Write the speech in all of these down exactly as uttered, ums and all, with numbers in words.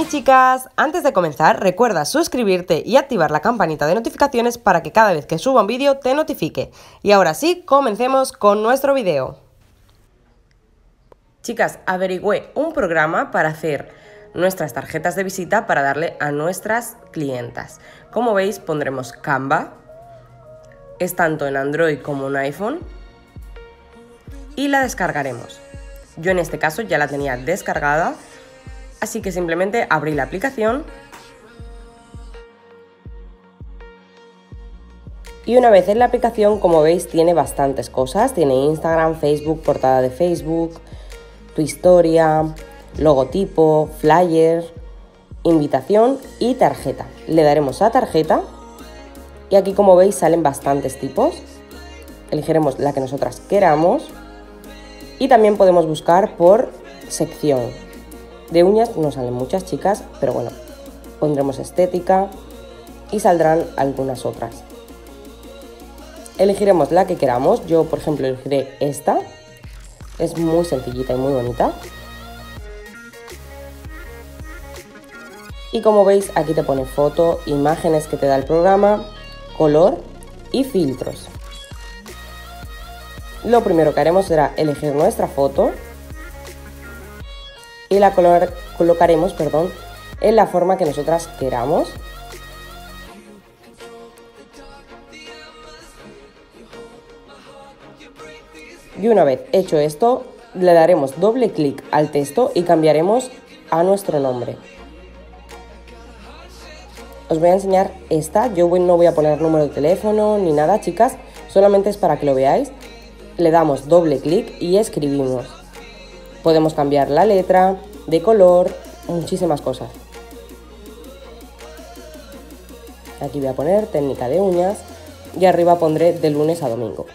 Hey chicas, antes de comenzar recuerda suscribirte y activar la campanita de notificaciones para que cada vez que suba un vídeo te notifique. Y ahora sí, comencemos con nuestro vídeo. Chicas, averigüé un programa para hacer nuestras tarjetas de visita para darle a nuestras clientas. Como veis, pondremos Canva, es tanto en Android como en iPhone, y la descargaremos. Yo en este caso ya la tenía descargada, así que simplemente abrí la aplicación y una vez en la aplicación, como veis, tiene bastantes cosas. Tiene Instagram, Facebook, portada de Facebook, tu historia, logotipo, flyer, invitación y tarjeta. Le daremos a tarjeta y aquí, como veis, salen bastantes tipos. Elegiremos la que nosotras queramos y también podemos buscar por sección. De uñas no salen muchas, chicas, pero bueno, pondremos estética y saldrán algunas otras. Elegiremos la que queramos. Yo, por ejemplo, elegiré esta. Es muy sencillita y muy bonita. Y como veis, aquí te pone foto, imágenes que te da el programa, color y filtros. Lo primero que haremos será elegir nuestra foto y la color, colocaremos perdón, en la forma que nosotras queramos. Y una vez hecho esto, le daremos doble clic al texto y cambiaremos a nuestro nombre. Os voy a enseñar esta. Yo no voy a poner número de teléfono ni nada, chicas, solamente es para que lo veáis. Le damos doble clic y escribimos. Podemos cambiar la letra, de color, muchísimas cosas. Aquí voy a poner técnica de uñas y arriba pondré de lunes a domingo.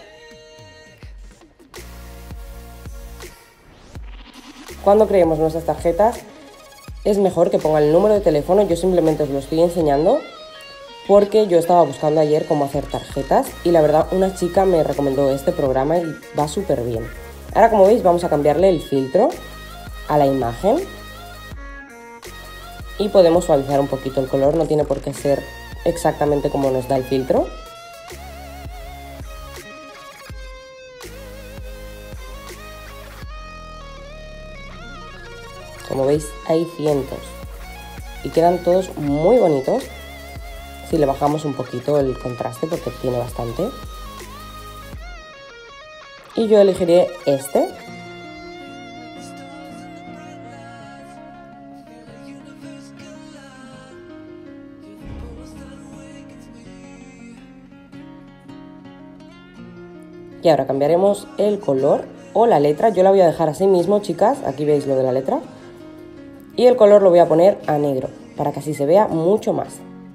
Cuando creemos nuestras tarjetas es mejor que pongan el número de teléfono. Yo simplemente os lo estoy enseñando porque yo estaba buscando ayer cómo hacer tarjetas y la verdad una chica me recomendó este programa y va súper bien. Ahora, como veis, vamos a cambiarle el filtro a la imagen y podemos suavizar un poquito el color, no tiene por qué ser exactamente como nos da el filtro. Como veis, hay cientos y quedan todos muy bonitos si le bajamos un poquito el contraste porque tiene bastante. Y yo elegiré este. Y ahora cambiaremos el color o la letra. Yo la voy a dejar así mismo, chicas. Aquí veis lo de la letra. Y el color lo voy a poner a negro para que así se vea mucho más.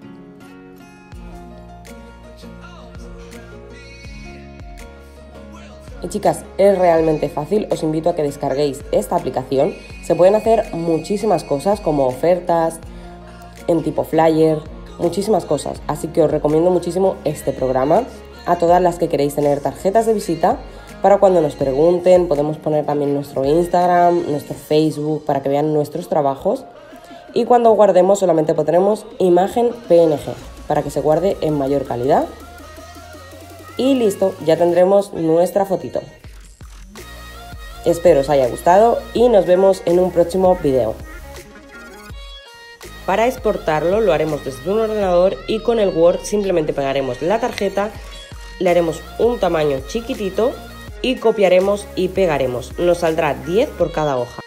Y chicas, es realmente fácil, os invito a que descarguéis esta aplicación. Se pueden hacer muchísimas cosas como ofertas, en tipo flyer, muchísimas cosas. Así que os recomiendo muchísimo este programa. A todas las que queréis tener tarjetas de visita, para cuando nos pregunten, podemos poner también nuestro Instagram, nuestro Facebook, para que vean nuestros trabajos. Y cuando guardemos solamente pondremos imagen P N G, para que se guarde en mayor calidad. Y listo, ya tendremos nuestra fotito. Espero os haya gustado y nos vemos en un próximo video. Para exportarlo lo haremos desde un ordenador y con el Word simplemente pegaremos la tarjeta, le haremos un tamaño chiquitito y copiaremos y pegaremos. Nos saldrá diez por cada hoja.